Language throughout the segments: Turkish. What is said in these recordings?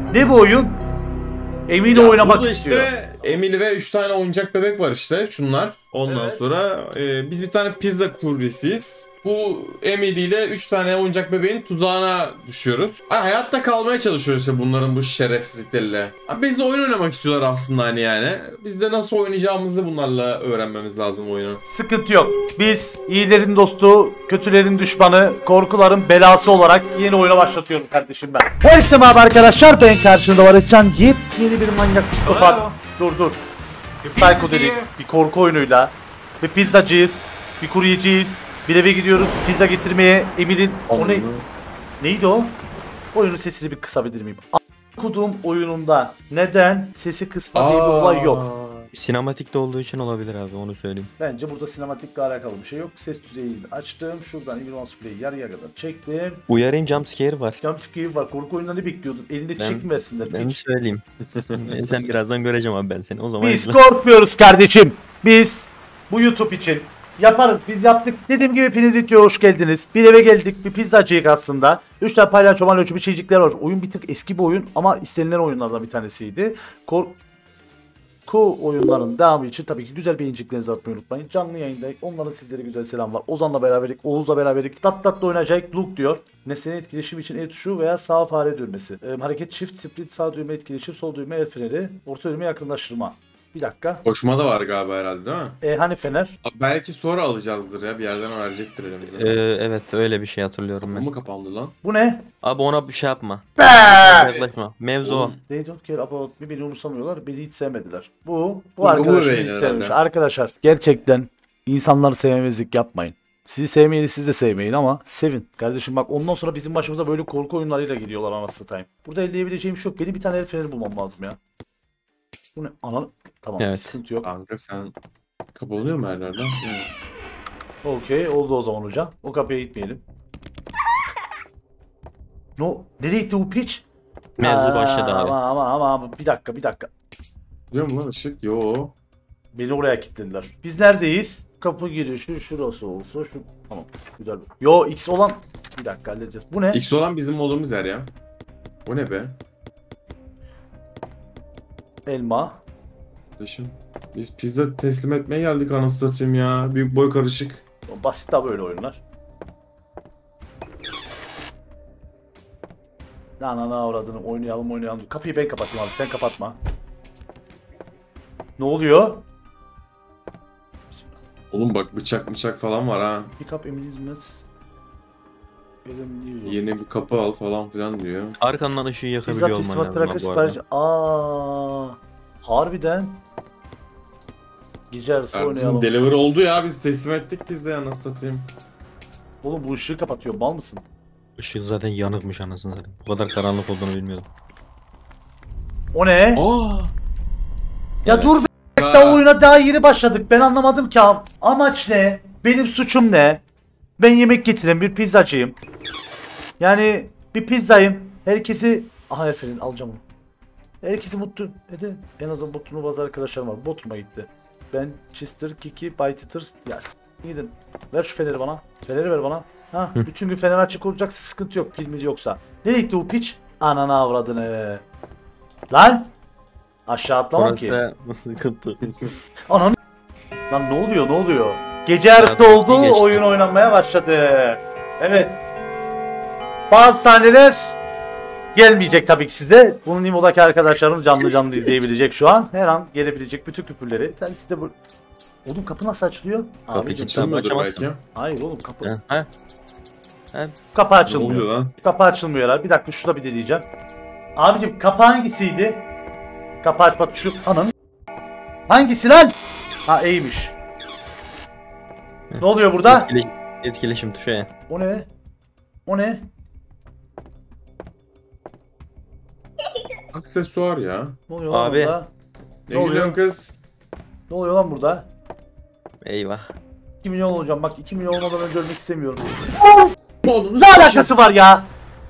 Ne bu oyun? Emily oynamak istiyor. İşte Emily ve 3 tane oyuncak bebek var işte şunlar. Ondan sonra biz bir tane pizza kuryesiyiz. Bu Emily ile 3 tane oyuncak bebeğin tuzağına düşüyoruz. Hayatta kalmaya çalışıyoruz işte bunların bu şerefsizlikleriyle. Biz de oyun oynamak istiyorlar aslında hani yani. Biz de nasıl oynayacağımızı bunlarla öğrenmemiz lazım oyunu. Sıkıntı yok. Biz iyilerin dostu, kötülerin düşmanı, korkuların belası olarak yeni oyuna başlatıyorum kardeşim ben. Herkese merhaba arkadaşlar, ben karşınızda Barışcan. Yeni bir manyak psikopat. Dur. Psycho dedik. Bir korku oyunuyla. Bir pizzacıyız. Bir kuryeciyiz. Bir eve gidiyoruz pizza getirmeye. Emir'in o ne? Neydi o? Oyunun sesini bir kısabilir miyim? Okuduğum oyununda neden sesi kısma diye bir olay yok. Sinematikte olduğu için olabilir abi, onu söyleyeyim. Bence burada sinematikle alakalı bir şey yok. Ses düzeyini açtım. Şuradan Emir Play'i yarıya kadar çektim. Uyarın, jumpscare var. Jumpscare var. Korku oyununda ne bekliyordun? Elinde çiçek mi versinler? Ben söyleyeyim. Sen birazdan göreceğim abi ben seni. O zaman Biz korkmuyoruz kardeşim. Biz bu YouTube için yaparız. Biz yaptık. Dediğim gibi hepiniz videoya hoş geldiniz. Bir eve geldik. Bir pizzacıyık aslında. 3 tane palyaço malyaço bir şeycikler var. Oyun bir tık eski bir oyun ama istenilen oyunlardan bir tanesiydi. Korku oyunların devamı için tabii ki güzel beğeniciklerinizi atmayı unutmayın. Canlı yayında onların sizlere güzel selam var. Ozan'la beraberlik, Oğuz'la beraberlik. Tatlı oynayacak. Luke diyor. Nesnenin etkileşim için el tuşu veya sağ fare düğmesi. Hareket shift, split, sağ düğme etkileşim, sol düğme el freneri, orta düğme yakınlaştırma. Bir dakika. Koşma da var galiba herhalde değil mi? Hani fener? Belki sonra alacağızdır ya, bir yerden verecektir elimize. evet öyle bir şey hatırlıyorum ben. Bu mu kapandı lan? Bu ne? Abi ona bir şey yapma. Yaklaşma. Mevzu o. They don't care about me. Beni umursamıyorlar. Beni hiç sevmediler. Bu arkadaşım hiç sevmemiş. Arkadaşlar gerçekten insanları sevmemezlik yapmayın. Sizi sevmeyeni siz de sevmeyin ama sevin. Kardeşim bak ondan sonra bizim başımıza böyle korku oyunlarıyla geliyorlar anasını satayım. Burada elde edebileceğim şey yok. Benim bir tane el freneri bulmam lazım ya. Bu ne? Ananı... Tamam evet. Sıkıntı yok. Kanka sen kapanıyor mu yerlerden? Okey oldu o zaman hocam. O kapıya gitmeyelim. Nereye gitti bu piç? Mevzu başladı abi. Ama bir dakika. Biliyor musun lan ışık? Yo. Beni oraya kilitlediler. Biz neredeyiz? Kapı girişi şurası olsa şu... Tamam güzel. Yo X olan... Bir dakika halledeceğiz. Bu ne? X olan bizim olduğumuz yer ya. O ne be? Elma. Kardeşim. Biz pizza teslim etmeye geldik anasını satayım ya. Büyük boy karışık. Basit daha böyle oyunlar. Ana avradını oynayalım. Kapıyı ben kapatayım abi sen kapatma. Ne oluyor? Oğlum bak bıçak falan var ha. Pick up Emily's Mets. Yeni bir kapı al falan filan diyor. Arkandan ışığı yakabiliyor olman lazım bu arada. Harbiden. Gece yarısı oynayalım. Delivery oldu ya, biz teslim ettik biz de ya, nasıl satayım. Oğlum bu ışığı kapatıyor mal mısın? Işık zaten yanıkmış anasını satayım. Bu kadar karanlık olduğunu bilmiyordum. O ne? Ya Evet. dur be, daha oyuna daha yeni başladık. Ben anlamadım ki amaç ne? Benim suçum ne? Ben yemek getiren bir pizzacıyım. Yani bir pizzayım. Herkesi... Aha efendim alacağım onu. Herkesi mutlu edin. En azından Bodrum'da bazı arkadaşlarım var. Bodrum'a gitti. Ben Chester, Kiki, Baytiter... Ya gidin. Ver şu feneri bana. Feneri ver bana. Ha, bütün gün fener açık olacaksa sıkıntı yok. Pil mil yoksa. Nereye gitti bu piç? Ananı avradını. Lan! Aşağı atlamam ki. Sıkıntı. Ananı... Lan ne oluyor? Gece yarısı oldu, oyun oynanmaya başladı. Evet. Bazı sahneler gelmeyecek tabii ki size. Bunun Nimo'daki arkadaşlarım canlı izleyebilecek şu an. Her an gelebilecek bütün küfürleri. Sen size bu... Oğlum kapı nasıl açılıyor? Kapı Abicim, kilitlenme açamazsın. hayır oğlum kapı. Ha? Kapı Ne açılmıyor. oluyor lan? Kapı açılmıyor herhalde. Bir dakika şurada bir deneyeceğim. Abicim kapı hangisiydi? Kapı açma tuşu. Ananı... Hangisi lan? Ha E'ymiş. Ne oluyor burada? Etkileşim tuşu ya. O ne? Aksesuar ya. Ne oluyor lan Abi. burada? Ne oluyor? gülüyorsun kız? Ne oluyor lan burada? Eyvah. 2 milyon olacağım. Bak 2 milyon olmadan önce ölmek istemiyorum. Oğlum Ne alakası var ya?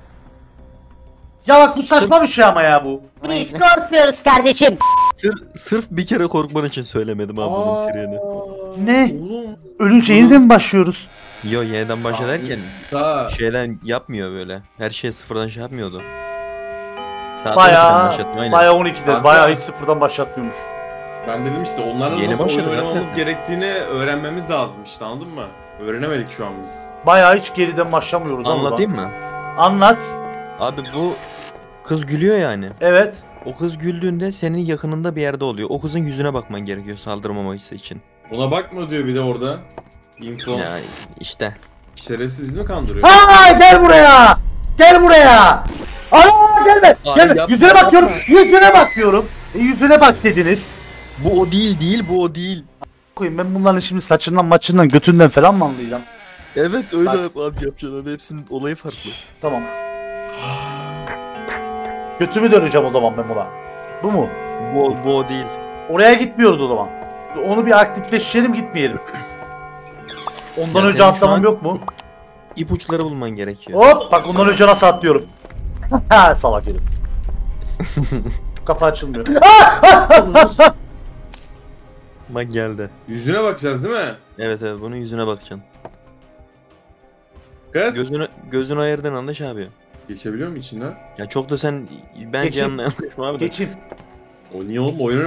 Ya bak bu saçma bir şey ama ya bu. Biz korkmuyoruz kardeşim. Sırf bir kere korkman için söylemedim abi bunun treni. Ne? Oğlum. Ölünce yeniden mi başlıyoruz? Yo yeniden başlarken Ha. şeyden yapmıyor böyle. Her şey sıfırdan şey yapmıyordu. Saat 12'den Bayağı başlattım, aynen. bayağı 12'de. Kanka. Bayağı hiç sıfırdan başlatmıyormuş. Ben dedim işte onlarla Yeni nasıl oyun başladı oynamamız zaten. gerektiğini öğrenmemiz lazım işte, anladın mı? Öğrenemedik şu an biz. Bayağı hiç geriden başlamıyoruz. ama Anlatayım mı? ulan. Anlat. Abi bu kız gülüyor yani. Evet. O kız güldüğünde senin yakınında bir yerde oluyor. O kızın yüzüne bakman gerekiyor saldırmaması için. Ona bakma diyor bir de orada. Info. Ya işte. Şerefsiz bizi mi kandırıyor? Ha gel buraya. Gel buraya. Ana gelme. Ay, Gelme. yapma, Yüzüne bakıyorum. yapma. Yüzüne bakıyorum. Yüzüne bak dediniz. Bu o değil bu o değil. Koyayım ben bunların şimdi saçından maçından götünden falan mı anlayacağım? Evet öyle Bak. abi yapacaksın abi, hepsinin olayı farklı. Tamam. Götümü döneceğim o zaman ben buna. Bu mu? Bu o değil. Oraya gitmiyoruz o zaman. Onu bir aktifleştirelim gitmeyelim. Ondan Ya önce senin şu atlamam an- yok mu? İpuçları bulman gerekiyor. Hop bak ondan önce nasıl atlıyorum. Ha salak herif. Kapı açılmıyor. Bak geldi. Yüzüne bakacağız değil mi? Evet bunun yüzüne bakacaksın. Kız. Gözünü ayırdın anlaş abi. Geçebiliyor mu içinden? Ya çok da sen bence Geçeyim. anlayamıyorsun abi de. Geçeyim. O niye oğlum? Oyunun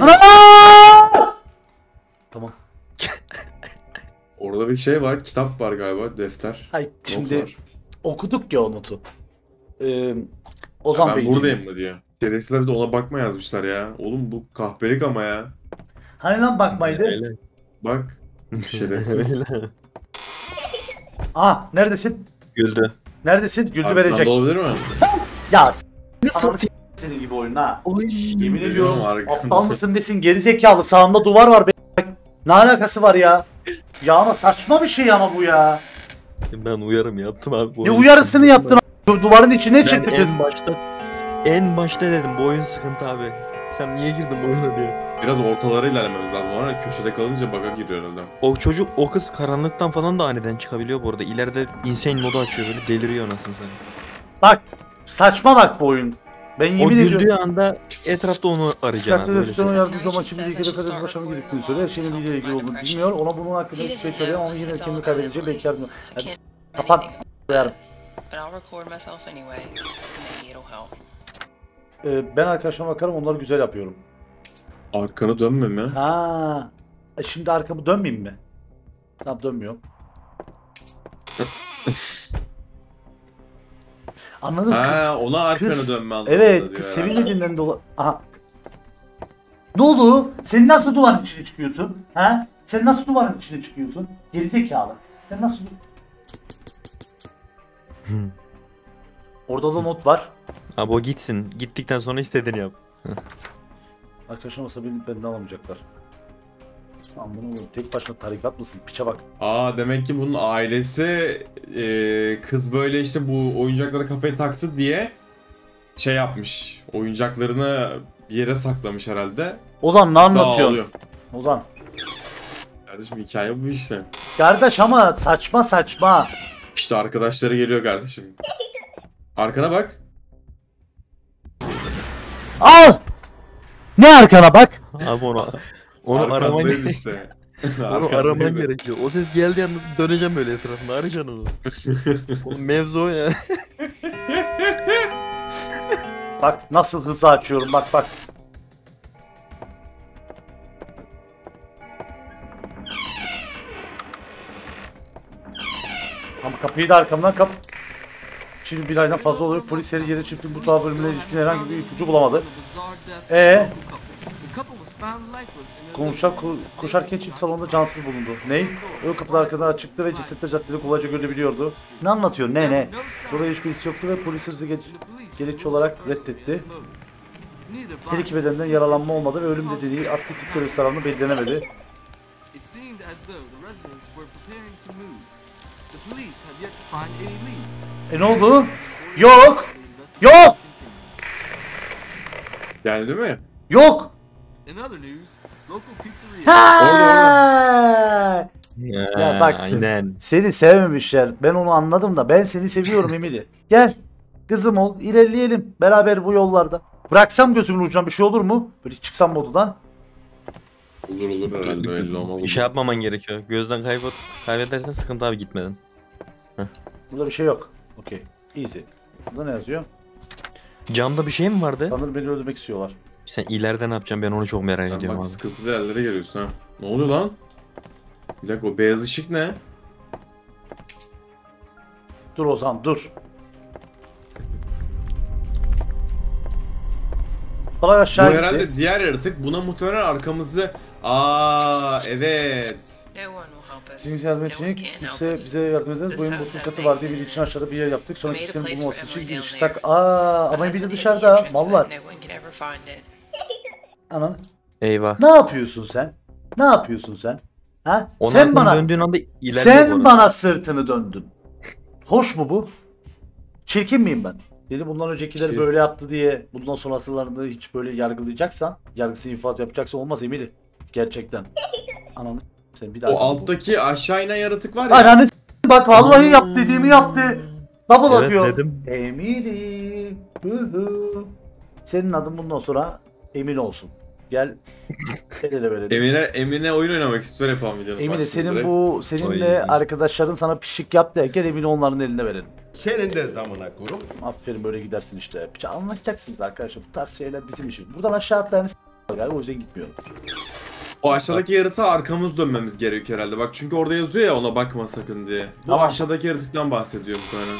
Tamam. orada bir şey var. Kitap var galiba. Defter. Hay Not şimdi var. okuduk ya o notu. Ya Ozan ben Bey. buradayım mı diye. Şerefsizler bir de ona bakma yazmışlar ya. Oğlum bu kahpelik ama ya. Hani lan bakmaydı? Öyle. Bak. Şerefsiz. Öyle. Neredesin? Güldü. Neredesin? Güldü Arkadan verecek. da olabilir mi? Ya senin gibi oyun ha. Oy. Yemin ediyorum Arkadan. aptal mısın nesin gerizekalı sağımda duvar var be. Ne alakası var ya? Ya ama saçma bir şey ama bu ya. Ben uyarım yaptım abi. Bu Ne oyun uyarısını sıkıntı. yaptın a**? Duvarın içine Ben çıktı kız. en başta dedim bu oyun sıkıntı abi. Sen niye girdin bu oyuna diye. Biraz ortalara ilerlememiz lazım. Ona köşede kalınca bug'a giriyor herhalde. O kız karanlıktan falan da aniden çıkabiliyor bu arada. İleride insane modu açıyor böyle deliriyor anasını satayım. Bak saçma bak bu oyun. Ben O yemin güldüğü ediyorum. anda etrafta onu arayacaksın abi. Çıkarttığı Öyle restoran söyleyeyim. yardımcı zaman şimdi ilgili kadar başarı gerektiğini söylüyor. Her şeyin ile ilgili olduğunu bilmiyor. Ona bunun hakkında bir şey söylüyor ama yine kendini kaybedince belki yardım. Hadi kapat. Yarım. But I'll record myself anyway. Maybe it'll help. Ben arkadaşlarıma bakarım onları güzel yapıyorum. Arkanı dönme mi? Şimdi arkamı dönmeyeyim mi? Tamam dönmüyorum. Anladım kız. Ha, ona arkanı kız- dönme anlamında Evet diyor kız herhalde. sevinmediğinden dolayı. Aha. Ne oldu? Sen nasıl duvarın içine çıkıyorsun? Ha? Sen nasıl duvarın içine çıkıyorsun? Gerizekalı. Sen nasıl... Orada da not var. Abi o gitsin. Gittikten sonra istediğini yap. Arkadaşım olsa beni benden alamayacaklar. Lan bunu tek başına tarikat mısın? Piçe bak. Demek ki bunun ailesi kız böyle işte bu oyuncaklara kafayı taktı diye şey yapmış. Oyuncaklarını bir yere saklamış herhalde. Ozan ne Kız da anlatıyorsun? ağlıyor. Ozan. Kardeşim hikaye bu işte. Kardeş ama saçma saçma. İşte arkadaşları geliyor kardeşim. Arkana bak. Al! Ne arkana bak? Abi onu araman Arkandayız işte. Onu Arkandayız. araman gerekiyor. O ses geldiği anda döneceğim böyle etrafında. Arayacaksın onu. Oğlum mevzu o ya. Bak nasıl hızlı açıyorum bak bak. Ama kapıyı da arkamdan kap. Şimdi bir aydan fazla oluyor. Polis her yere çiftin bu dağ bölümüne ilişkin herhangi bir ipucu bulamadı. Koşarken çift salonda cansız bulundu. Ney? Ön kapıda arkadan açıktı ve cesetler caddede kolayca görülebiliyordu. Ne anlatıyor? Ne? Dolayı hiçbir his yoktu ve polis hırzı gerekçe olarak reddetti. Her iki bedenden yaralanma olmadı ve ölüm dediği adli tıp görevlisi tarafından belirlenemedi. Ne oldu? Yok! Yok! Yani değil mi? Yok! Ha! Ya bak. Aynen. Seni sevmemişler. Ben onu anladım da ben seni seviyorum Emily. Gel. Kızım ol. İlerleyelim. Beraber bu yollarda. Bıraksam gözümün ucuna bir şey olur mu? Böyle çıksam modudan. Olur herhalde öyle olmaz. Bir şey yapmaman gerekiyor. Gözden kaybedersen sıkıntı abi gitmeden. Burada bir şey yok. Okey. Easy. Burada ne yazıyor? Camda bir şey mi vardı? Sanırım beni öldürmek istiyorlar. Sen ileride ne yapacaksın, ben onu çok merak Sen ediyorum bak abi. sıkıntılı yerlere geliyorsun ha. Ne oluyor lan? Bir dakika, o beyaz ışık ne? Dur Ozan dur. Bana Bu aşağı gitti. herhalde diğer yaratık. Buna muhtemelen arkamızı... Aa evet. No one will help us. Sizin yardım No için one can help kimse us. bize yardım edemez. This Bu oyun house bozuk has katı var diye bir basement için aşağıda bir yer yaptık. Sonra We made a kimsenin place bulması for için Emily down girişsek. there. Ama It has biri a dışarıda. hidden entrance so Mallar. that no one can ever find it. Anan. Eyvah. Ne yapıyorsun sen? Ne yapıyorsun sen? Ha? Ona Sen arkanı bana döndüğün anda ileride bu sen arada. bana sırtını döndün. Hoş mu bu? Çirkin miyim ben? Dedi bundan öncekileri Çirkin. böyle yaptı diye bundan sonrasılarını hiç böyle yargılayacaksan, yargısı infaz yapacaksan olmaz Emili. Gerçekten. Ananı sen bir daha. O alttaki aşağı inen yaratık var ya. Ananı bak vallahi yap dediğimi yaptı. Double Evet, atıyor. dedim. Emili. Hı hı. Senin adın bundan sonra Emin olsun. Gel. El ele verelim. Emine oyun oynamak istiyor yapalım videonun Emine başında senin direkt. bu seninle Ay. arkadaşların sana pişik yap derken Emine onların eline verelim. Senin de zamına kurum. Aferin böyle gidersin işte. Anlatacaksınız arkadaşlar bu tarz şeyler bizim için. Buradan aşağı atlayan galiba o yüzden gitmiyorum. O aşağıdaki yaratığa arkamız dönmemiz gerekiyor herhalde. Bak çünkü orada yazıyor ya ona bakma sakın diye. Bu Tamam. aşağıdaki yaratıktan bahsediyor bu kadar.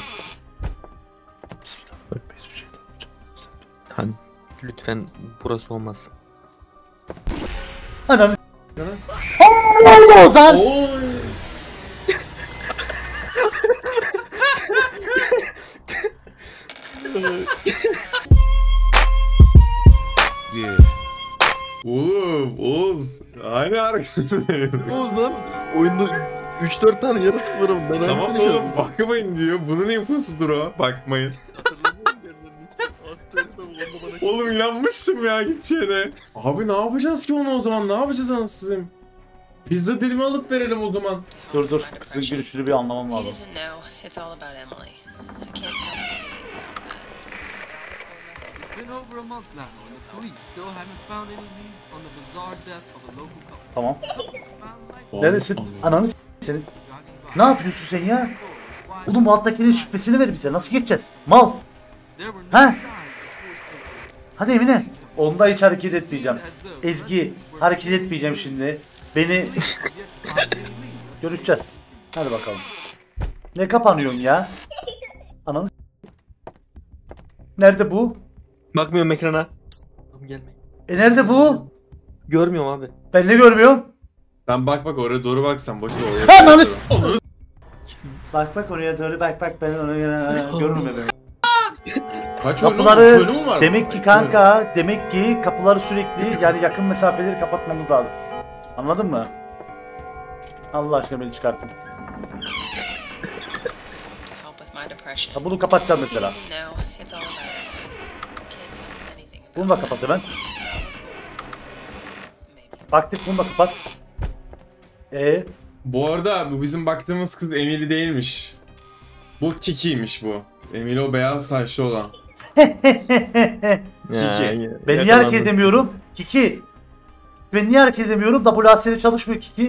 Bismillahirrahmanirrahim. Hani lütfen burası olmaz. Ananı Allah Ozan! Oy. Oğlum Oğuz. Aynı hareketi Oğuz lan oyunda 3-4 tane yaratık var ama ben Tamam hangisini oğlum bakmayın diyor. Bunun infosudur o. Bakmayın. Oğlum inanmıştım ya gideceğine. Abi ne yapacağız ki onu o zaman? Ne yapacağız anasını? Pizza dilimi alıp verelim o zaman. Dur dur kızın gülüşünü bir anlamam He lazım. doesn't know. It's all about Emily. I can't tell him anything about that. It's been over a month now, and the police still haven't found any leads on the bizarre death of a local couple. Tamam. Couple's found life Neredesin? Ananı senin. jogging by. Ne yapıyorsun sen ya? Oğlum bu alttakinin şifresini ver bize. Nasıl geçeceğiz? Mal. There were Ha? no signs of forced entry. Hadi Emine. Onda hiç hareket etmeyeceğim. Ezgi hareket etmeyeceğim şimdi. Beni Yet to find any leads. göreceğiz. Hadi bakalım. Ne kapanıyorsun ya? Ananı nerede bu? Bakmıyorum ekrana. Tamam gelme. Nerede bu? Görmüyorum abi. Ben ne görmüyorum? Sen bak oraya doğru bak sen boş ver oraya. Ananı Onu Bak oraya doğru bak ben onu görmüyorum ben. kaç oyunu Kapıları mu var? demek ki kanka demek ki kapıları sürekli yani yakın mesafeleri kapatmamız lazım. Anladın mı? Allah aşkına beni çıkartın. To help with my depression. Ha, bunu kapatacağım He mesela. doesn't know. It's all about Emily. I can't tell him anything about Bunu da that. kapat hemen. Maybe. Baktık bunu da kapat. Bu arada bu bizim baktığımız kız Emily değilmiş. Bu Kiki'ymiş bu. Emily o beyaz saçlı olan. Ben niye hareket edemiyorum? Kiki. Ben niye hareket edemiyorum? WASD çalışmıyor Kiki.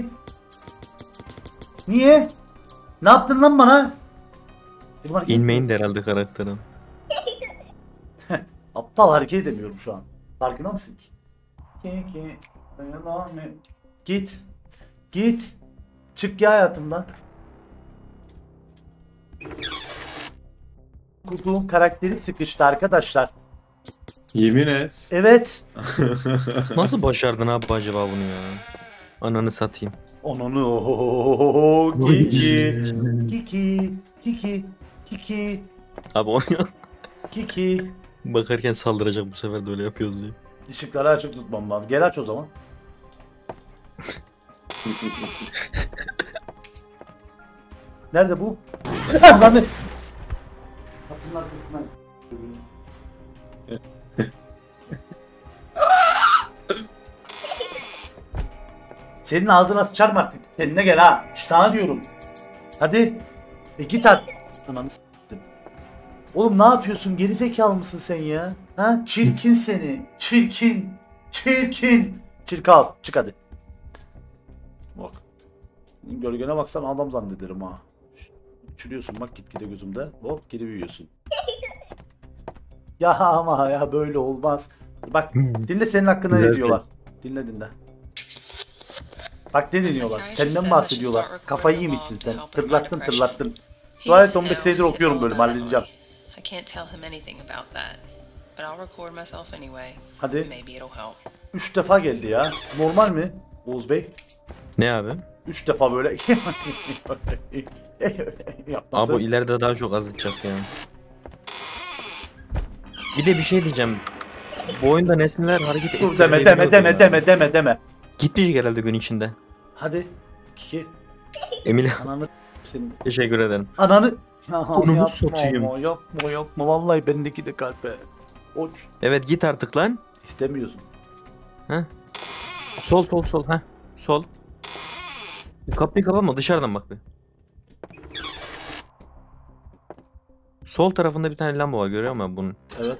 Niye? Ne yaptın lan bana? Benim hareket- İnmeyin de herhalde karakterin. Aptal hareket edemiyorum şu an. Farkında mısın ki? Kiki. Git. Git. Çık ya hayatımdan. Kurtulun karakteri sıkıştı arkadaşlar. Yemin et. Evet. Nasıl başardın abi acaba bunu ya? Ananı satayım. Onunu Kiki. Kiki. Kiki. Kiki. Abi onu Kiki. bakarken saldıracak bu sefer de öyle yapıyoruz diye. Işıkları açık tutmam lazım. Gel aç o zaman. Nerede bu? Lan kapının arkasından. Senin ağzına sıçarım artık. Kendine gel ha. Sana diyorum. Hadi. Git artık. Ananı s**tim. Oğlum ne yapıyorsun? Gerizekalı mısın sen ya? Ha? Çirkin seni. Çirkin. Çirkin. Çirkal. Çık hadi. Bak. Gölgene baksan adam zannederim ha. Çürüyorsun bak gitgide gözümde. Hop geri büyüyorsun. Ya ama ya böyle olmaz. Bak dinle senin hakkında ne Güzel diyorlar. Dinle. Bak ne deniyorlar. Senden bahsediyorlar. Kafayı yemişsin sen. Tırlattın. Dua et 15 senedir okuyorum bölüm halledeceğim. I can't tell him anything about that. But I'll record myself anyway. Hadi. Maybe it'll help. 3 defa geldi ya. Normal mi Oğuz Bey? Ne abi? 3 defa böyle yapması. Abi o ileride daha çok azıtacak ya. Bir de bir şey diyeceğim. Bu oyunda nesneler hareket Dur ettirebiliyor. deme. Gitmeyecek herhalde gün içinde. Hadi. Kiki. Emine Ananı senin. teşekkür ederim. Ananı. Konumu satayım. Yapma. Vallahi bendeki de kalbe. Oç. Evet git artık lan. İstemiyorsun. Sol. Ha. Sol. Kapıyı kapatma dışarıdan bak bir. Sol tarafında bir tane lamba var görüyor musun bunun? Evet.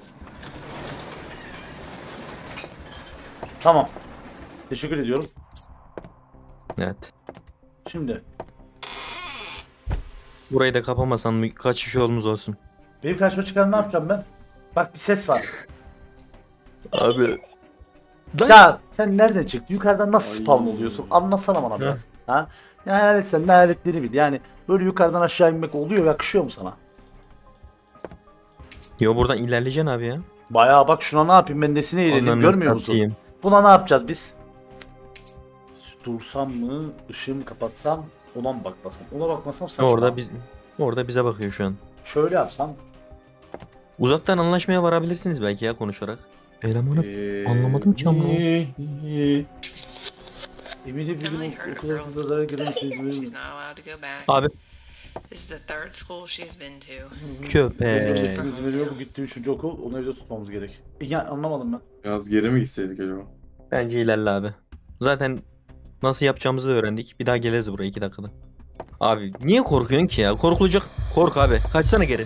Tamam. Teşekkür ediyorum. Evet. Şimdi. Burayı da kapamasan kaç kişi yolumuz olsun. Benim karşıma çıkan ne yapacağım ben? Bak bir ses var. Abi. Ya sen nereden çıktın? Yukarıdan nasıl spawn oluyorsun? Anlatsana bana biraz. Ha? Yani sen ne aletleri bil. Yani böyle yukarıdan aşağı inmek oluyor, yakışıyor mu sana? Yo buradan ilerleyeceksin abi ya. Bayağı bak şuna ne yapayım ben nesine eğleneyim Ondan görmüyor nasıl musun? atayım? Buna ne yapacağız biz? Dursam mı? Işığımı kapatsam? Ona mı bakmasam? Ona bakmasam saçma. Orada bize bakıyor şu an. Şöyle yapsam. Uzaktan anlaşmaya varabilirsiniz belki ya konuşarak. Elemanı anlamadım ki ama. Eminim bir Emily gün heard of okula girls' kızlara school girer today. misiniz? She's not allowed to go back. Abi This is the third school she's been to. köpek. Kesin izin veriyor bu gitti 3. okul. Onu evde tutmamız gerek. Ya anlamadım ben. Biraz geri mi gitseydik acaba? Bence ilerle abi. Zaten nasıl yapacağımızı da öğrendik. Bir daha geliriz buraya 2 dakikada. Abi niye korkuyorsun ki ya? Korkulacak. Kork abi. Kaçsana geri.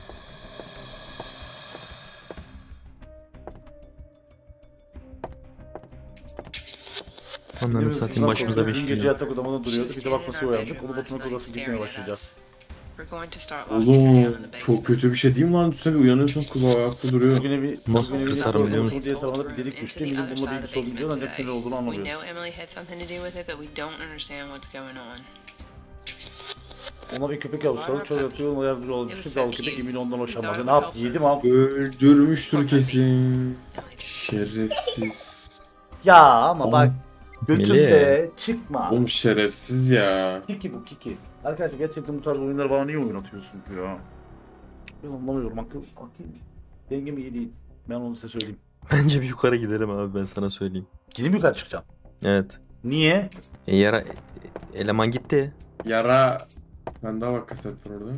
Ananı satayım başımızda bir Dün şey gece yok. yatak odamda duruyordu. Bir de bakması uyandık. Onu Batu'nun odasına gitmeye başlayacağız. Oğlum çok kötü bir şey değil mi lan? Düşünsene bir uyanıyorsun kız ayakta duruyor. Bugüne bir Nasıl bugüne bir kısarım biliyor musun? diye tarafında bir delik düştü. Eminim bununla bir sorun diyor ancak neler olduğunu We anlamıyoruz. know Emily had something to do with it, but we don't understand what's going on. Ona bir köpek yavrusu aldı. Çok yatıyor. Ona yardımcı olmuştu. Dal köpek emin ondan hoşlanmadı. Ne yaptı? Yedi mi abi? Öldürmüştür kesin. Şerefsiz. Ya ama bak. Götünde Melih. çıkma. Oğlum şerefsiz ya. Kiki bu Kiki. Arkadaşlar gerçekten bu tarz oyunları bana niye oynatıyorsun ya? Ben anlamıyorum. Akıl dengem iyi değil. Ben onu size söyleyeyim. Bence bir yukarı gidelim abi ben sana söyleyeyim. Gidip yukarı çıkacağım. Evet. Niye? Yara eleman gitti. Yara. Ben daha bak kaset var orada.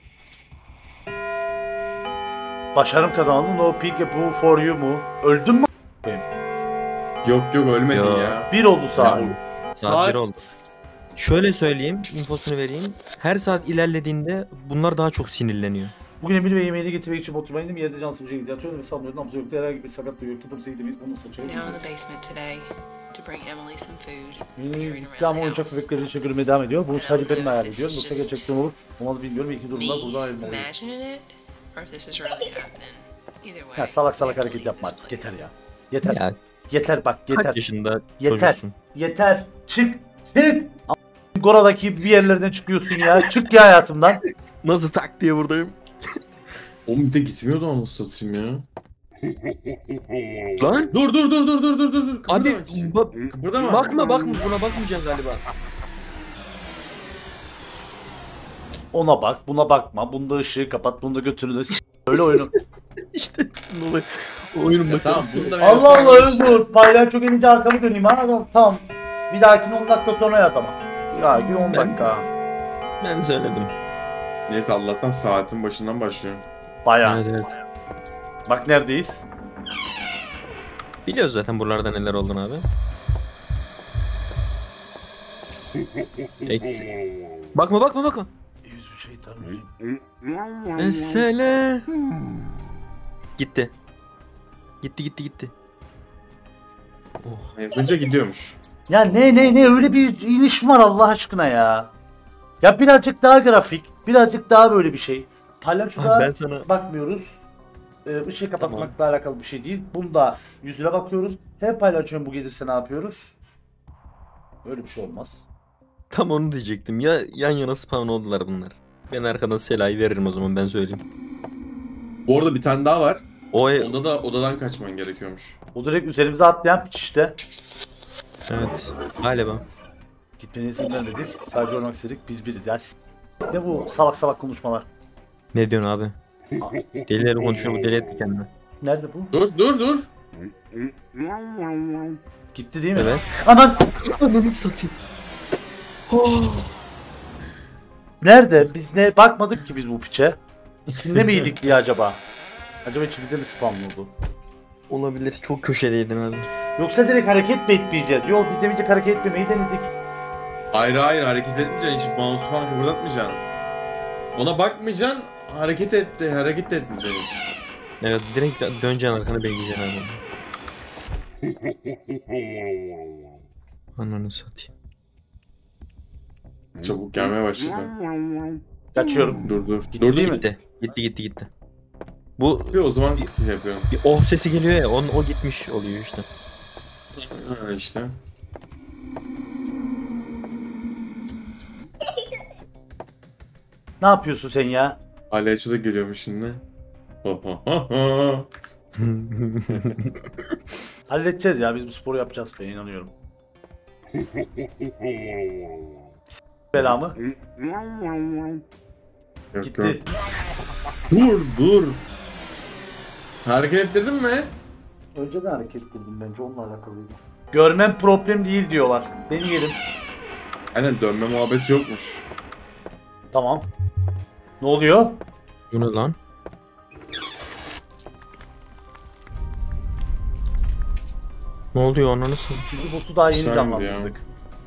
Başarım kazandın. No peak bu for you mu? Öldün mü? Yok ölmedin Yo. ya. Bir oldu saat. Saat 1 oldu. Şöyle söyleyeyim, infosunu vereyim. Her saat ilerlediğinde bunlar daha çok sinirleniyor. Bugün Emir ve yemeğini getirmek için oturmaya indim. Yerde cansız bir şekilde yatıyorum ve sanmıyordum. Nabzı yoktu. Herhangi bir sakatlığı yoktu. Polise gidemeyiz. Bunu saçıyor. Down in the basement today to bring Emily some food. Yeni ama oyuncak bebekleri için görmeye devam ediyor. Bunu sadece benim hayal ediyorum. Yoksa gerçekten olur. Onu bilmiyorum. İki durumda buradan ayrılmalıyız. Imagining it, or if this is really happening. Either way. Ya salak we salak have to hareket leave yapma this artık. place. Yeter ya. Yeter. Ya Yeter bak yeter. kaç yaşında Yeter. çocuksun? Yeter. Çık. Çık. Gora'daki bir yerlerden çıkıyorsun ya. Çık ya hayatımdan. Nasıl tak diye buradayım? Oğlum bir de gitmiyordu onu satayım ya. Lan Dur. abi Kıpırdama. bakma buna bakmayacaksın galiba. Ona bak, buna bakma. Bunda ışığı kapat, bunda götünü de öyle oyunu. İşte senin olay. Oyunun Ya tamam makinesi. bunu da Allah Allah Özgür. Paylaş çok elince arkamı döneyim ha. Tamam. Bir dahakine 10 dakika sonra yat ama. Bir dahakine 10 dakika. Ben söyledim. Neyse Allah'tan saatin başından başlıyorum. Bayağı. Evet. Bak neredeyiz? Biliyoruz zaten buralarda neler olduğunu abi. Bakma. Yüz bir şey tanıyorum. Mesele. Gitti. Gitti. Yapınca gidiyormuş. Ya ne öyle bir iniş var Allah aşkına ya. Ya birazcık daha grafik, birazcık daha böyle bir şey. Palyaçoda Ben sana bakmıyoruz. Işığı kapatmakla alakalı bir şey değil. Bunda yüzüne bakıyoruz. Her paylaşıyorum bu gelirse ne yapıyoruz? Öyle bir şey olmaz. Tam onu diyecektim. Ya yan yana spawn oldular bunlar. Ben arkadan Sela'yı veririm o zaman ben söyleyeyim. Bu arada bir tane daha var. O Onda da odadan kaçman gerekiyormuş. O direkt üzerimize atlayan piç işte. evet galiba. Gitmeni izin vermedik. Sadece olmak istedik. Biz biriz ya. Ne bu salak salak konuşmalar? Ne diyorsun abi? Delileri konuşuyor bu deli etme kendini. Nerede bu? Dur. Gitti değil mi? Evet. Anan! Ananı satayım. Nerede? Biz ne bakmadık ki biz bu piçe. İçinde miydik diye acaba? Acaba içimizde mi spam oldu? Olabilir. Çok köşedeydin abi. Yoksa direkt hareket mi etmeyeceğiz? Yok biz demeyecek hareket etmemeyi denedik. Hayır hareket etmeyeceksin. Hiç mouse'u falan kıpırdatmayacaksın. Ona bakmayacaksın. Hareket de etmeyeceksin hiç. Evet direkt döneceksin arkana bekleyeceksin abi. Ananı satayım. Çabuk gelmeye başladı. Kaçıyorum. Dur. Gitti Dur değil mi? Gitti. Bu Bir o zaman şey yapıyorum. bir oh sesi geliyor ya o gitmiş oluyor işte. Ha işte. Ne yapıyorsun sen ya? Palyaço da geliyormuş şimdi. Halledeceğiz ya biz bu sporu yapacağız ben inanıyorum. Belamı. Yok. Gitti. Dur. Hareket ettirdin mi? Önceden hareket kurdum bence onunla alakalıydı. Görmem problem değil diyorlar. Deneyelim. Aynen dönme muhabbeti yokmuş. Tamam. Ne oluyor? Bu ne lan? Ne oluyor ananı satayım? Çünkü boss'u daha yeni Güzeldi canlandırdık.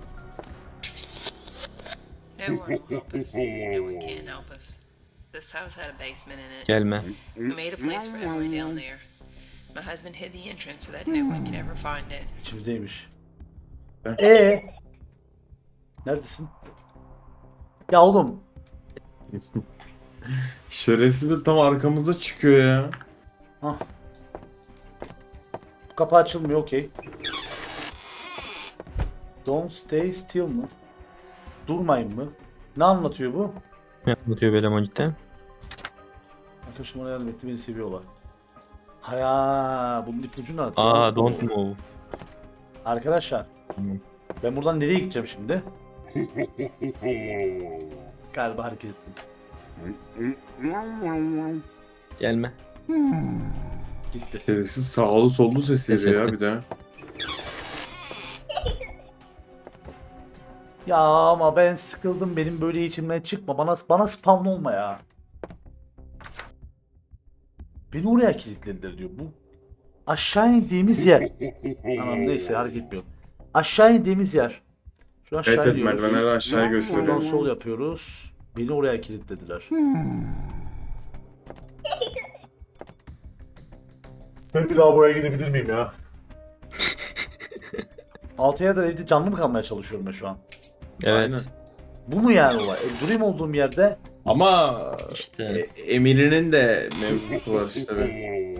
No one will help us. No one can help us. This house had a basement in it. Gelme. I made a place for Emily down there. My husband hid the entrance so that no one could ever find it. İçimizdeymiş. Heh. Neredesin? Ya oğlum. Şerefsiz de tam arkamızda çıkıyor ya. Hah. Bu kapı açılmıyor okey. Don't stay still mı? Durmayın mı? Ne anlatıyor bu? Ne anlatıyor böyle cidden? Arkadaşım bana yardım etti beni seviyorlar. Ha bunun ipucu ne? Don't move. Arkadaşlar. Tamam. Ben buradan nereye gideceğim şimdi? Galiba hareket ettim. Gelme. Gitti. Şerefsiz sağlı sollu ses Ses veriyor ya etti. bir de. Ya ama ben sıkıldım benim böyle içimden çıkma bana spawn olma ya. Beni oraya kilitlediler diyor bu. Aşağı indiğimiz yer. Tamam neyse hareket etmiyorum. Aşağı indiğimiz yer. Şu aşağı Evet iniyoruz. merdivenleri aşağıya Buradan gösteriyor. sol yapıyoruz. Beni oraya kilitlediler. Ben bir daha buraya gidebilir miyim ya? 6 aydır evde canlı mı kalmaya çalışıyorum ben şu an? Evet. Aynen. Bu mu yani olay? Durayım olduğum yerde. Ama İşte. Emir'in de mevzusu var işte be.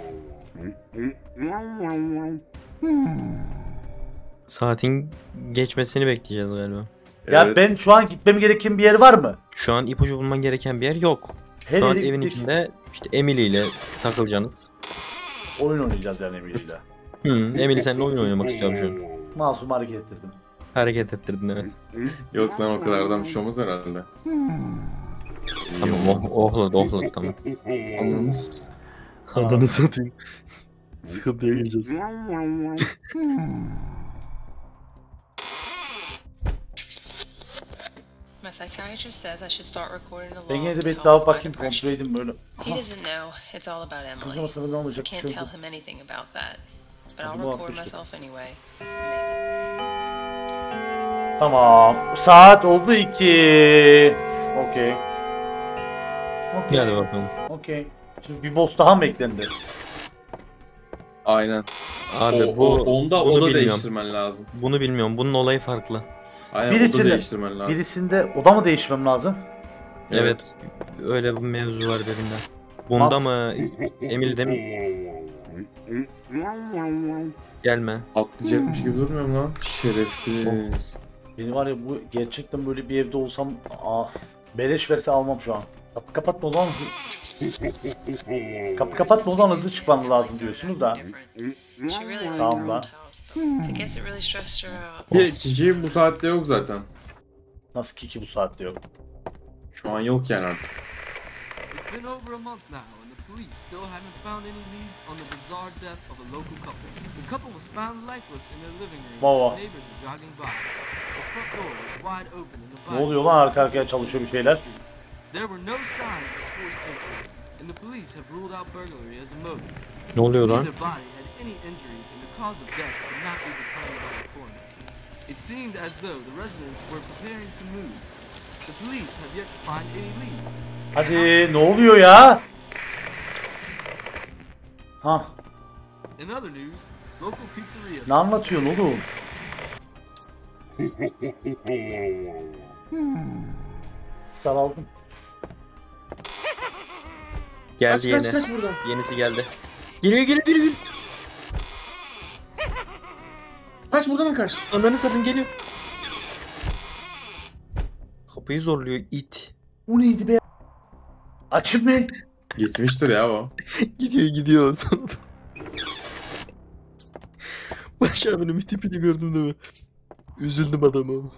Saatin geçmesini bekleyeceğiz galiba. Ya Evet. ben şu an gitmem gereken bir yer var mı? Şu an ipucu bulman gereken bir yer yok. Her Şu an yere evin gittik. içinde işte Emily ile takılacaksınız. Oyun oynayacağız yani Emily'yle. Emily seninle oyun oynamak istiyor şu an. Masum hareket ettirdim. Hareket ettirdin evet. Yok lan o kadardan bir şey olmaz herhalde. Tamam ohladı tamam. Anladınız. Ananı satayım. Sıkıntıya gireceğiz. My psychiatrist says I should start recording a Ben log yine de to bir help etrafa with my bakayım depression. kontrol edeyim böyle. He doesn't know. It's all about Emily. Kızıma sana ne I olacak? can't tell him anything about that. But I'll Hadi bu record atmıştık. myself anyway. Tamam. Saat oldu 2. Okey. Hadi bakalım. Okey. Şimdi bir boss daha mı eklendi? Aynen. Abi Onda bunu oda bilmiyorum. değiştirmen lazım. Bunu bilmiyorum. Bunun olayı farklı. Aynen Birisinde- oda değiştirmen lazım. Birisinde oda mı değişmem lazım? Evet. Öyle bir mevzu var birinde. Bunda mı? Emil'de mi? Gelme. Atlayacakmış gibi durmuyor mu lan? Şerefsiz. Beni var ya bu gerçekten böyle bir evde olsam beleş verse almam şu an. Kapı kapatma o zaman. Kapı kapatma o zaman hızlı çıkmam lazım diyorsunuz da. She really liked Tamam her lan. old house, but I guess it really stressed her out. Kiki bu saatte yok zaten. Nasıl ki bu saatte yok. Şu an yok yani artık. It's been over a month now, and the police still haven't found any leads on the bizarre death of a local couple. The couple was found lifeless in their living room Baba. as neighbors were jogging by. The front door was wide open and the Ne oluyor lan, arka arkaya çalışıyor bir şeyler. There were no signs of forced entry, and the police have ruled out burglary as a motive. Ne oluyor lan? Neither body had any injuries, and the cause of death could not be determined by the coroner. It seemed as though the residents were preparing to move. The police have yet to find any leads. Hadi ne oluyor ya? Ha, In other news, local pizzeria. ne anlatıyorsun oğlum? Saraldım. Geldi yeni. Kaç buradan. Yenisi geldi. Geliyor. Kaç buradan kaç. Ananı satın geliyor. Kapıyı zorluyor it. O neydi be? Açık mı? Gitmiştir ya o. Gidiyor sonunda. Baş abinin bir tipini gördüm değil mi? Üzüldüm adamı.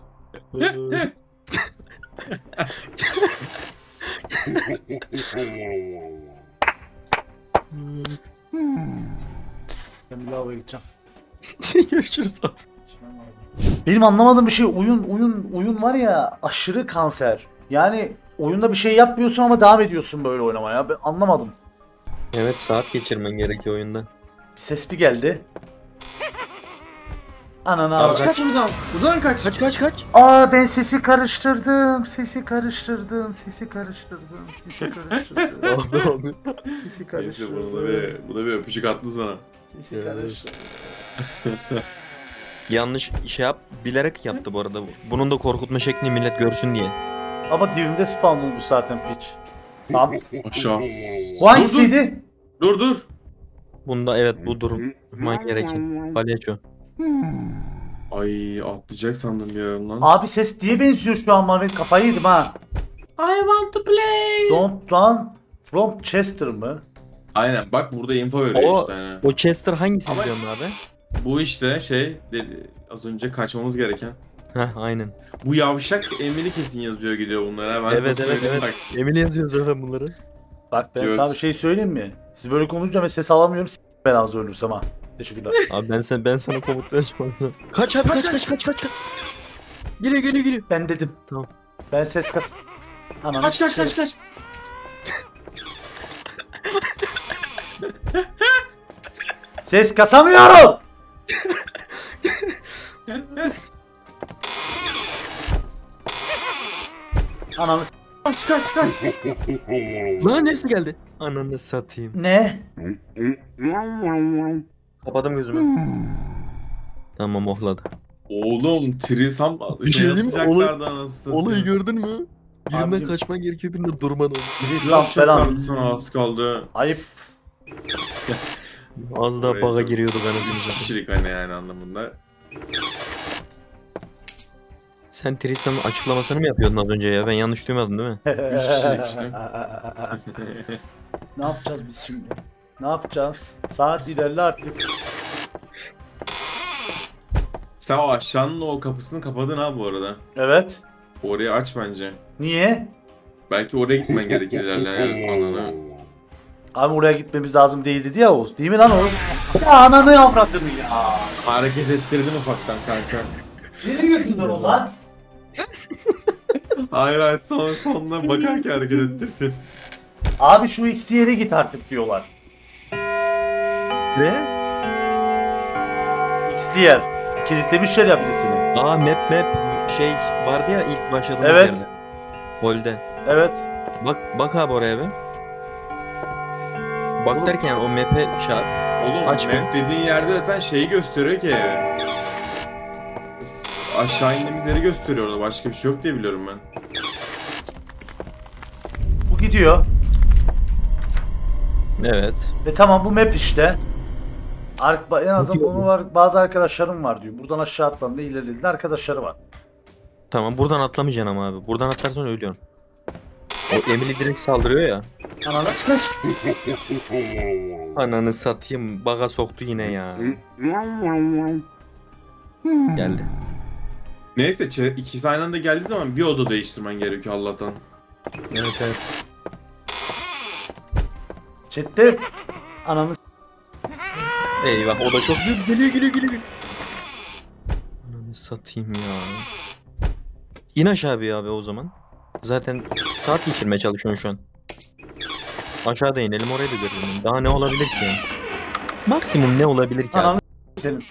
Ben bir lavaboya gideceğim. Görüşürüz abi. Benim anlamadığım bir şey oyun var ya aşırı kanser. Yani oyunda bir şey yapmıyorsun ama devam ediyorsun böyle oynamaya. Ben anlamadım. Evet saat geçirmen gerekiyor oyunda. Bir ses bir geldi. Ananı al. Kaç buradan. Buradan kaç. Kaç. Aa ben sesi karıştırdım. Sesi karıştırdım. Neyse bu da bir öpücük attı sana. Sesi karıştırdım. Yanlış şey yap, bilerek yaptı bu arada. Bunun da korkutma şeklini millet görsün diye. Ama dibimde spawn olmuş zaten piç. Tamam. Aşağı. Bu hangisiydi? Dur. Bunda evet bu durman gereken. Palyaço. Ay atlayacak sandım bir ara lan. Abi ses diye benziyor şu an bana. Ben kafayı yedim ha. I want to play. Don't run from Chester mı? Aynen bak burada info veriyor O, işte. Yani. o Chester hangisi Ama- biliyorsun abi? Bu işte dedi, az önce kaçmamız gereken. Heh aynen. Bu yavşak Emily kesin yazıyor gidiyor bunlara. Ben Evet, sana evet, söyleyeyim evet. bak. Emin yazıyor zaten bunları. Bak ben Evet. sana bir şey söyleyeyim mi? Siz böyle konuşunca ben ses alamıyorum. Ben az ölürsem ha. Teşekkürler. Abi ben sana komut açmam. Kaç abi kaç. Geliyor. Ben dedim. Tamam. Ben ses kas. Ananı Kaç. sikeyim. Ses kasamıyorum. Ananı s- Kaç. Lan hepsi geldi. Ananı satayım. Ne? Kapadım gözümü. Tamam ohladı. Oğlum Trisam Bir şey diyeyim mi? atacaklardı anasını Olayı satayım. gördün mü? Birinden Abicim- kaçman gerekiyor, birinde durman oldu. Trisam falan. Sana az kaldı. Ayıp. Az daha Oraya baga tabii. giriyorduk 3 anasını. kişilik hani yani anlamında. Sen Tristan'ın açıklamasını mı yapıyordun az önce ya? Ben yanlış duymadım değil mi? 3 kişilik işte. Ne yapacağız biz şimdi? Ne yapacağız? Saat ilerle artık. Sen o aşağının o kapısını kapadın ha bu arada. Evet. Orayı aç bence. Niye? Belki oraya gitmen gerekir ilerleyen alana. Abi oraya gitmemiz lazım değil dedi ya Oğuz. Değil mi lan Oğuz? Ya ananı avradını ya. Hareket ettirdim ufaktan kanka. Nereye götürdün o lan? Hayır sonuna bakarken hareket ettirsin. Abi şu X yere git artık diyorlar. Ne? X yer. Kilitlemişler ya birisini. Aa map şey vardı ya ilk başladığımız Evet. yerde. Holde. Evet. Bak abi oraya bir. Bak derken o map'e çarp. Oğlum Aç map dediğin yerde zaten şeyi gösteriyor ki. Aşağı indiğimiz yeri gösteriyor orada. Başka bir şey yok diye biliyorum ben. Bu gidiyor. Evet. Tamam bu map işte. En azından onu var. Bazı arkadaşlarım var diyor. Buradan aşağı atlandı, ilerlediğinde arkadaşları var. Tamam buradan atlamayacaksın ama abi. Buradan atlarsan ölüyorsun. O Emily direkt saldırıyor ya. Ananı kaç. Ananı satayım. Baga soktu yine ya. Geldi. Neyse ikisi aynı anda geldiği zaman bir oda değiştirmen gerekiyor Allah'tan. Evet evet. Chatte ananı Eyvah o da çok büyük. Geliyor. Ananı satayım ya. İn aşağı bir abi o zaman. Zaten saat geçirmeye çalışıyorsun şu an. Aşağıda inelim oraya da görelim. Daha ne olabilir ki yani? Maksimum ne olabilir ki ananı abi? senin.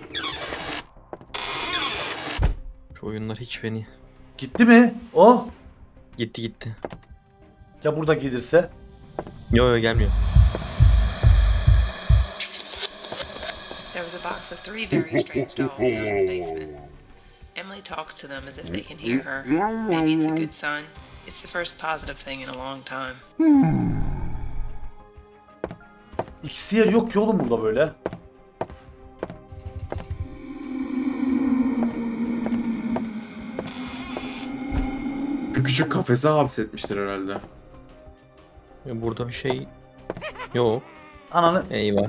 Şu oyunlar hiç beni... Gitti mi? O? Gitti. Ya burada gelirse? Yo gelmiyor. There was a box of 3 very strange dolls down in the basement. Emily talks to them as if they can hear her. Maybe it's a good sign. It's the first positive thing in a long time. İkisi yer yok ki oğlum burada böyle. Bir küçük kafese hapsetmiştir herhalde. Ya burada bir şey... Yok. Ananı. Eyvah.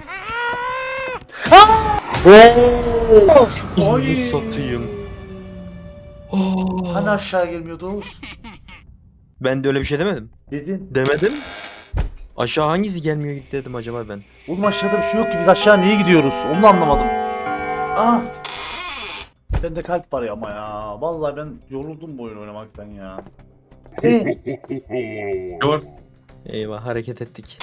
Ay. Satayım. Hani aşağı gelmiyordu Oğuz? Ben de öyle bir şey demedim. Dedin. Demedim. Aşağı hangisi gelmiyor gitti dedim acaba ben. Oğlum aşağıda bir şey yok ki, biz aşağı niye gidiyoruz? Onu da anlamadım. Ah. Bende kalp var ya ama ya. Vallahi ben yoruldum bu oyunu oynamaktan ya. Gör. Eyvah hareket ettik.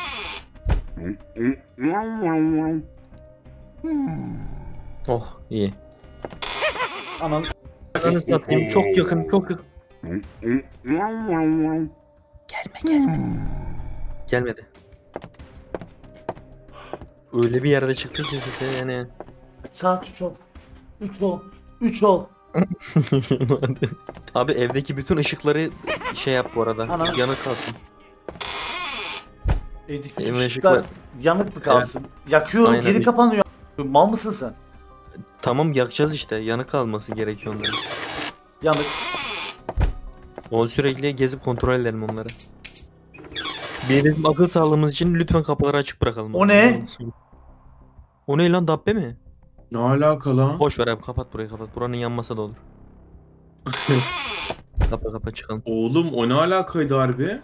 Oh iyi. Ananı Ananı satayım çok yakın. Gelme. Gelmedi. Öyle bir yerde çıktı ki kimse yani. saat 3 ol. 3 ol. Abi evdeki bütün ışıkları şey yap bu arada. Ana. Yanık kalsın. Evdeki Evin ışıklar ışıklar- yanık mı kalsın? Yakıyorum, Aynen. geri kapanıyor. Mal mısın sen? Tamam yakacağız işte. Yanık kalması gerekiyor onların. Yanık. O sürekli gezip kontrol edelim onları. Bizim akıl sağlığımız için lütfen kapıları açık bırakalım. O ne? O ne lan, dabbe mi? Ne alaka lan? Boş ver abi, kapat burayı kapat. Buranın yanmasa da olur. Kapa çıkalım. Oğlum o ne alakaydı harbi?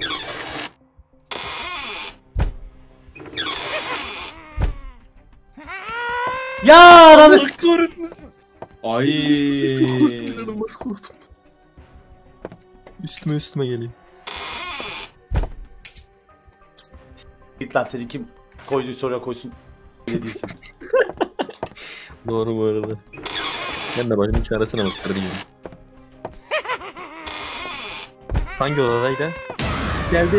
Ya ananı. Kahretmesin. Ay. İnanılmaz korktum. Üstüme geliyor. Git lan, seni kim koyduysa oraya koysun. Ne değilsin. Doğru bu arada. Ben de başımın çaresine bak kardeşim. Hangi odadaydı? Geldi.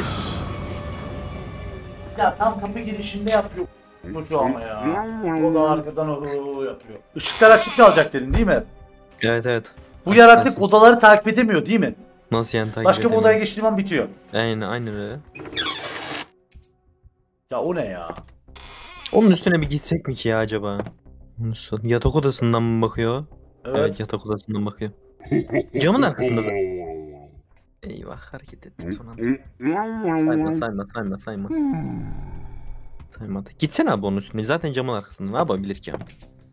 Ya tam kapı girişinde yapıyor. Çocuğu ama ya. O da arkadan o yapıyor. Işıklar açık kalacak dedin değil mi? Evet. Bu yaratık odaları takip edemiyor değil mi? Nasıl yani takip Başka bir edemiyor? odaya geçtiğim an bitiyor. Aynen öyle. Ya o ne ya? Onun üstüne bir gitsek mi ki ya acaba? Yatak odasından mı bakıyor? Evet. Yatak odasından bakıyor. Camın arkasında zaten. Eyvah hareket ettik son anda. Sayma. Saymadı. Gitsene abi onun üstüne. Zaten camın arkasında. Ne yapabilir ki abi?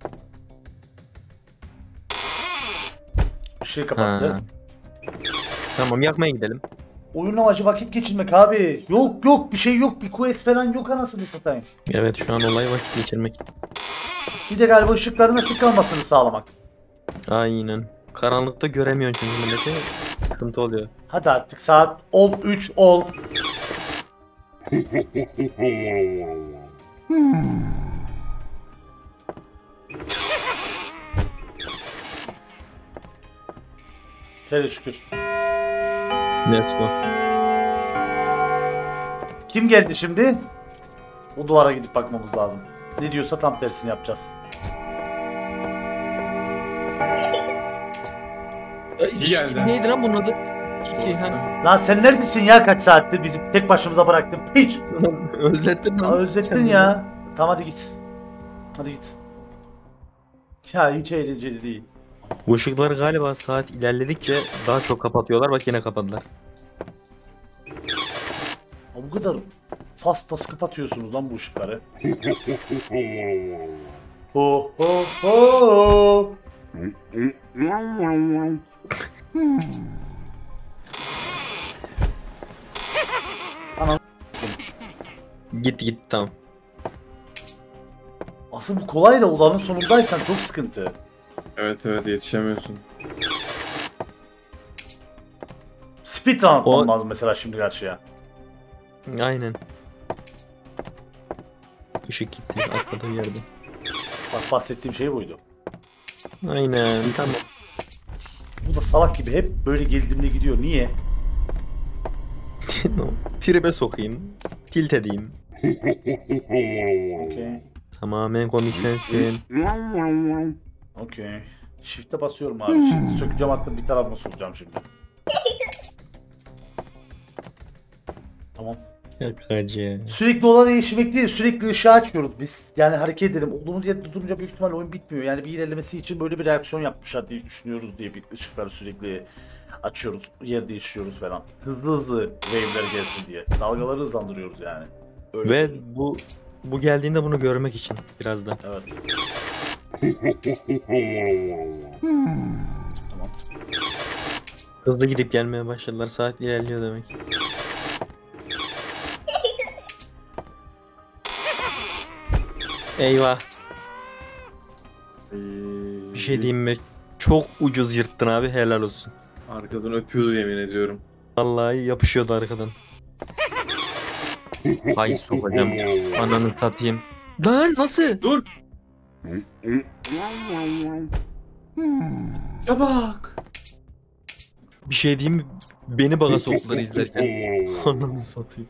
Işığı kapattı. Ha. Tamam yakmaya gidelim. Oyun amacı vakit geçirmek abi. Yok bir şey yok. Bir quest falan yok anasını satayım. Evet şu an olay vakit geçirmek. Bir de galiba ışıkların açık kalmasını sağlamak. Aynen. Karanlıkta göremiyorsun çünkü milleti. Sıkıntı oluyor. Hadi artık saat 3 ol. Hele şükür. Let's go. Kim geldi şimdi? O duvara gidip bakmamız lazım. Ne diyorsa tam tersini yapacağız. İyi geldi. Neydi lan bunun adı? 2 hani. Lan sen neredesin ya kaç saattir bizi tek başımıza bıraktın piç. Özlettin lan. Özlettin ya. Tamam hadi git. Hadi git. Ya hiç eğlenceli değil. Bu ışıkları galiba saat ilerledikçe daha çok kapatıyorlar. Bak yine kapadılar. Bu kadar fast nasıl kapatıyorsunuz lan bu ışıkları? Ho ho ho. Gitti tamam. Aslında bu kolay da odanın sonundaysan çok sıkıntı. Evet yetişemiyorsun. Speedrun atmam O- lazım mesela şimdi karşıya. Aynen. Işık gitti. Arkada bir yerde. Bak bahsettiğim şey buydu. Aynen tamam. Bu da salak gibi hep böyle geldiğimde gidiyor. Niye? Tribe sokayım. Tilt edeyim. Okey. Tamamen komik sensin. Okey. Shift'e basıyorum abi. Şimdi sökeceğim hatta bir tarafına sokacağım şimdi. Tamam. Yakacı. Sürekli oda değişmek değil, sürekli ışığı açıyoruz biz. Yani hareket edelim. Olduğumuz yerde durunca büyük ihtimalle oyun bitmiyor. Yani bir ilerlemesi için böyle bir reaksiyon yapmışlar diye düşünüyoruz diye bir ışıkları sürekli açıyoruz, yer değiştiriyoruz falan. Hızlı wave'ler gelsin diye. Dalgaları hızlandırıyoruz yani. Öyle Ve söyleyeyim. bu geldiğinde bunu görmek için biraz da. Evet. Tamam. Hızlı gidip gelmeye başladılar. Saat ilerliyor demek. Eyvah. Bir şey diyeyim mi? Çok ucuz yırttın abi, helal olsun. Arkadan öpüyordu yemin ediyorum. Vallahi yapışıyordu arkadan. Hay sokacağım. Ananı satayım. Lan nasıl? Dur. Çabuk. Bir şey diyeyim mi? Beni baga soktular izlerken. Ananı satayım.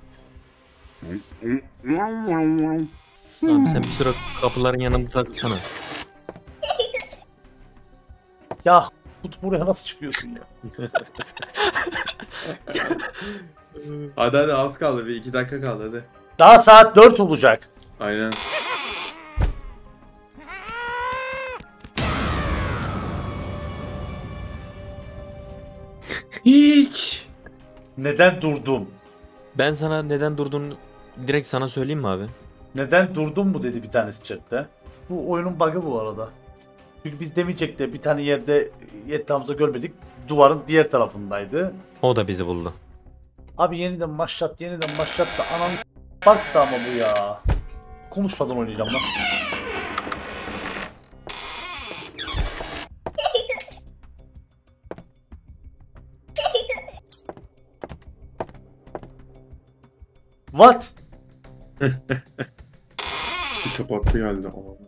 Abi sen bir süre kapıların yanında taksana. Ya buraya nasıl çıkıyorsun ya? Hadi az kaldı, bir 2 dakika kaldı hadi. Daha saat 4 olacak. Aynen. Hiç. Neden durdum? Ben sana neden durduğunu direkt sana söyleyeyim mi abi? Neden durdum mu dedi bir tanesi chatte. Bu oyunun bug'ı bu arada. Çünkü biz demeyecek de bir tane yerde etrafımızda görmedik. Duvarın diğer tarafındaydı. O da bizi buldu. Abi yeniden başlat da ananı bak da ama bu ya. Konuşmadan oynayacağım lan. What? Şu kapattı geldi.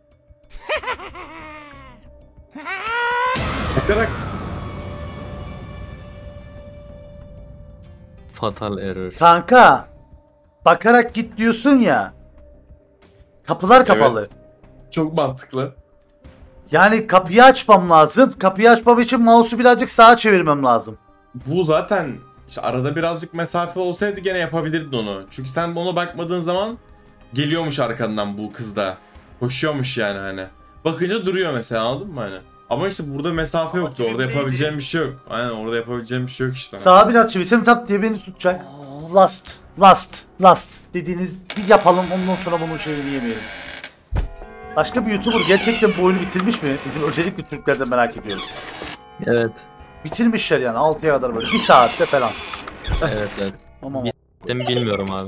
Bakarak. Fatal error. Kanka. Bakarak git diyorsun ya. Kapılar kapalı. Evet. Çok mantıklı. Yani kapıyı açmam lazım. Kapıyı açmam için mouse'u birazcık sağa çevirmem lazım. Bu zaten işte arada birazcık mesafe olsaydı gene yapabilirdin onu. Çünkü sen ona bakmadığın zaman geliyormuş arkandan bu kız da. Koşuyormuş yani hani. Bakınca duruyor mesela, anladın mı hani? Ama işte burada mesafe yoktu. Orada kimdeydi? yapabileceğim bir şey yok. Aynen, orada yapabileceğim bir şey yok işte. Sağa biraz çevirsem tak diye beni tutacak. Last dediğiniz bir yapalım, ondan sonra bunun şeyini yemeyelim. Başka bir YouTuber gerçekten bu oyunu bitirmiş mi? Bizim özellikle Türklerden merak ediyorum. Evet. Bitirmişler yani 6'ya kadar böyle 1 saatte falan. Evet. Ama Ben bilmiyorum abi.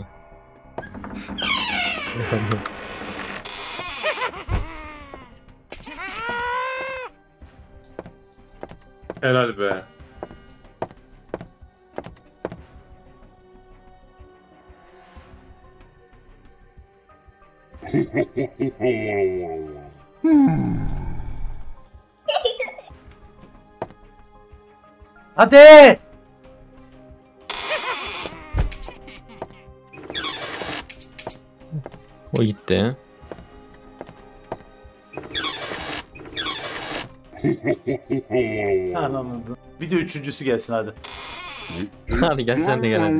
Helal be. hadi! O gitti. Anladım. Bir de üçüncüsü gelsin hadi. Hadi gel sen de gel hadi.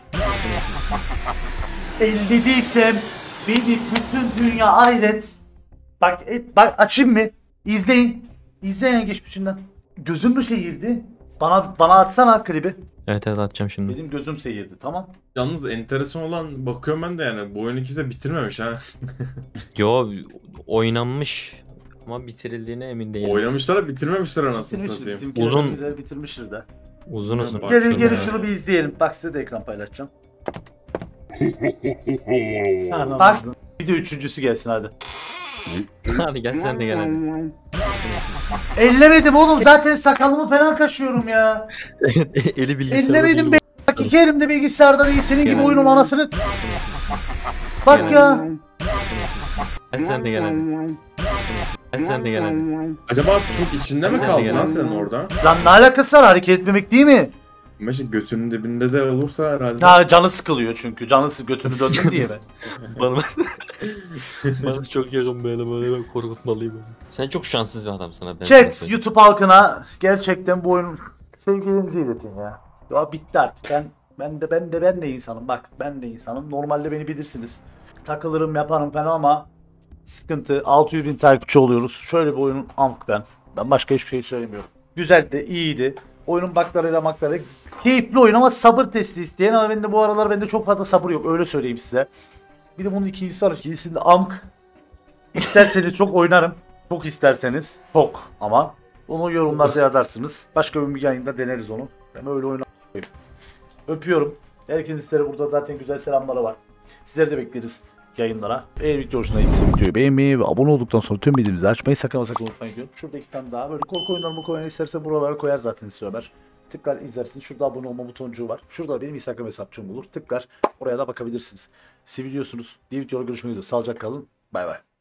50 değilsem beni bütün dünya hayret. Bak, bak açayım mı? İzleyin. İzleyin geçmişinden. Gözüm mü seyirdi? Bana atsana klibi. Evet atacağım şimdi. Benim gözüm seyirdi, tamam. Yalnız enteresan olan bakıyorum ben de yani bu oyunu kimse bitirmemiş ha. Yo oynanmış ama bitirildiğine emin değilim. Oynamışlar da bitirmemişler anasını Bitirmiştir, satayım. bizimkiler Uzun- birileri bitirmiştir de. Uzun uzun. Bak- Gelin Baktım gelin ya. şunu bir izleyelim. Bak size de ekran paylaşacağım. Bak bir de üçüncüsü gelsin hadi. Hadi gel sen de gel hadi. Ellemedim oğlum, zaten sakalımı falan kaşıyorum ya. Eli bilgisayarda Ellemedim be. Bak iki elimde bilgisayarda değil, senin gibi Yani. oyunun anasını. Bak Yani. ya. Gel sen de gel hadi. Gel sen de gel hadi. Acaba çok içinde mi Sen de kaldın gel. lan senin orada? Lan ne alakası var, hareket etmemek değil mi? Mesela götünün dibinde de olursa herhalde. Ha, canı sıkılıyor çünkü. Götünü döndüm diye ben. Bana bana çok yakın böyle korkutmalıyım. Sen çok şanssız bir adamsın abi. Chat, YouTube halkına gerçekten bu oyunun sevgilerinizi iletin ya. Ya bitti artık. Ben de insanım. Bak ben de insanım. Normalde beni bilirsiniz. Takılırım yaparım falan ama sıkıntı. 600.000 takipçi oluyoruz. Şöyle bir oyunun amk ben. Ben başka hiçbir şey söylemiyorum. Güzeldi, iyiydi. Oyunun baklarıyla makları. Keyifli oyun ama sabır testi isteyen, ama bende bu aralar bende çok fazla sabır yok. Öyle söyleyeyim size. Bir de bunun ikincisi var. İkincisinde amk. İsterseniz çok oynarım. Çok isterseniz çok, ama onu yorumlarda yazarsınız. Başka bir yayında deneriz onu. Ben öyle oynarım. Öpüyorum. Herkesin burada zaten güzel selamları var. Sizleri de bekleriz yayınlara. Eğer video hoşuna gittiyse videoyu beğenmeyi ve abone olduktan sonra tüm bildirimleri açmayı sakın unutmayın diyorum. Şurada iki tane daha böyle korku oyunlarımı koymayı isterse buralara koyar zaten size Ömer. Tıklar izlersin. Şurada abone olma butoncuğu var. Şurada benim Instagram hesapçığım olur. Tıklar oraya da bakabilirsiniz. Seviliyorsunuz. Diğer videoda görüşmek üzere. Sağlıcakla kalın. Bay bay.